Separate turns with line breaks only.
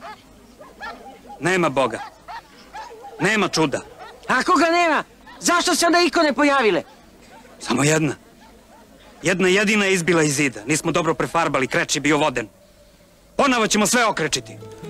Nema Boga. Nema čuda.
Ako ga nema, zašto se onda ikone pojavile?
Samo jedna. Jedna jedina je izbila iz zida. Nismo dobro prefarbali, kreč je bio voden. Ponovo ćemo sve okrečiti.